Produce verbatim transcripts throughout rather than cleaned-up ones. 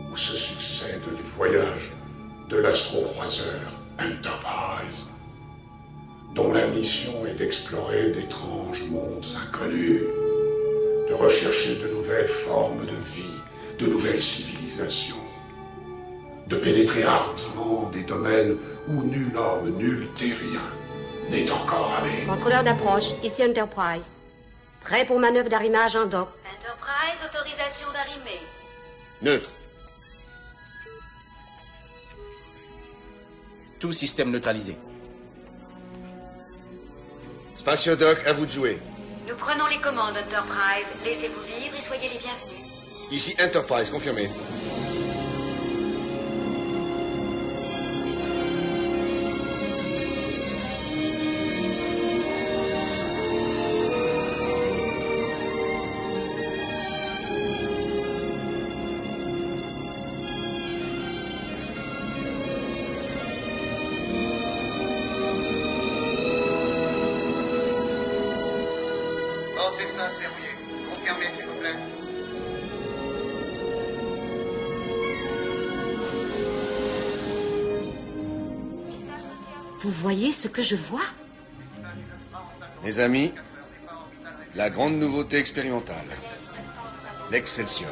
où se succèdent les voyages de l'astro-croiseur Enterprise, dont la mission est d'explorer d'étranges mondes inconnus, de rechercher de nouvelles formes de vie, de nouvelles civilisations, de pénétrer ardemment des domaines où nul homme, nul terrien n'est encore allé. Contrôleur d'approche, ici Enterprise. Prêt pour manœuvre d'arrimage en dock. Enterprise, autorisation d'arrimer. Neutre. Tout système neutralisé. Spatiodoc, à vous de jouer. Nous prenons les commandes, Enterprise. Laissez-vous vivre et soyez les bienvenus. Ici Enterprise, confirmé. Vous voyez ce que je vois? Mes amis, la grande nouveauté expérimentale. L'Excelsior.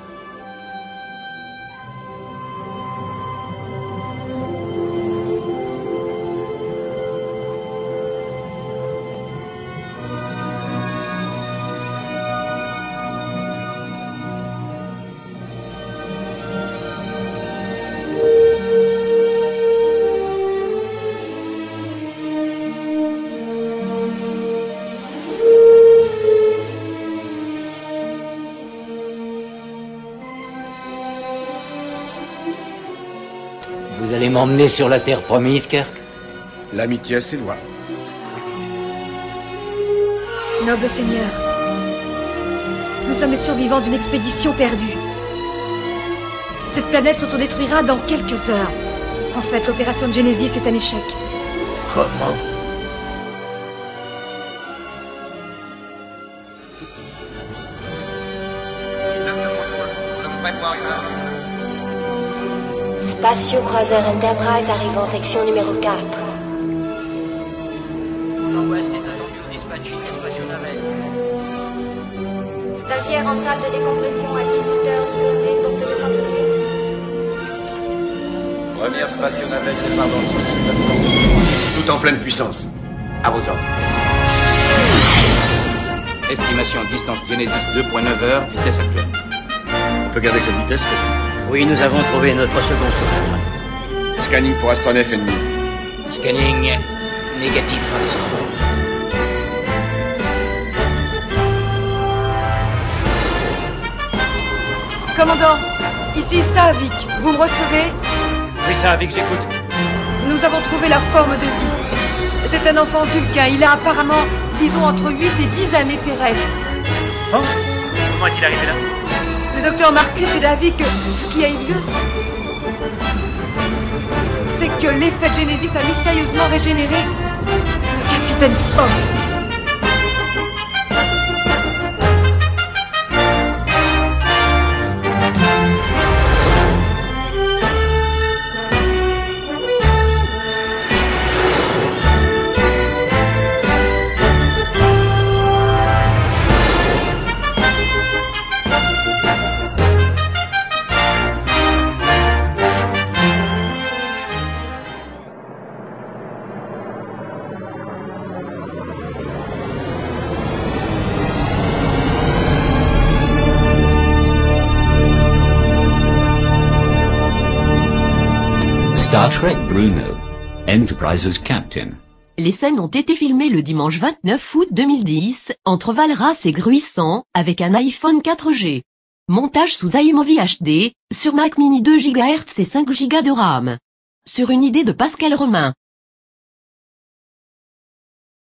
Vous allez m'emmener sur la terre promise, Kirk? L'amitié a ses lois. Noble Seigneur, nous sommes les survivants d'une expédition perdue. Cette planète s'autodétruira dans quelques heures. En fait, l'opération de Genesis est un échec. Comment? Spatio-croiseur Enterprise arrive en section numéro quatre. Nord-ouest est attendu au dispatching des spatio-navets. Stagiaire en salle de décompression à dix-huit heures, niveau T, porte deux cent dix-huit. Première spatio-navette départ dans le plateforme. Tout en pleine puissance. À vos ordres. Estimation distance Genesis deux point neuf heures, vitesse actuelle. On peut garder cette vitesse? Oui, nous avons trouvé notre second sous-marin. Scanning pour astronef ennemi. Scanning négatif. Commandant, ici Saavik, vous me recevez? Oui, Saavik, j'écoute. Nous avons trouvé la forme de vie. C'est un enfant vulcain, il a apparemment, disons, entre huit et dix années terrestres. Enfant? Comment est-il arrivé là? Le docteur Marcus et Davik, ce qui a eu lieu, c'est que l'effet de Genesis a mystérieusement régénéré le capitaine Spock. Star Trek Bruno, Enterprise's Captain. Les scènes ont été filmées le dimanche vingt-neuf août deux mille dix, entre Valras et Gruissant, avec un iPhone quatre G. Montage sous iMovie H D, sur Mac Mini deux gigahertz et cinq gigas de RAM. Sur une idée de Pascal Romain.